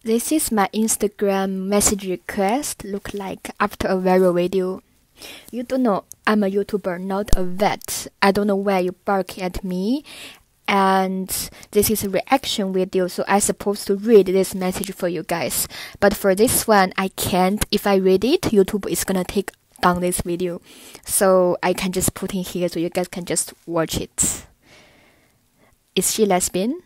This is my Instagram message request look like after a viral video. You don't know I'm a YouTuber, not a vet. I don't know why you bark at me. And this is a reaction video, so I'm supposed to read this message for you guys. But for this one, I can't. If I read it, YouTube is gonna take down this video. So I can just put in here so you guys can just watch it. Is she lesbian?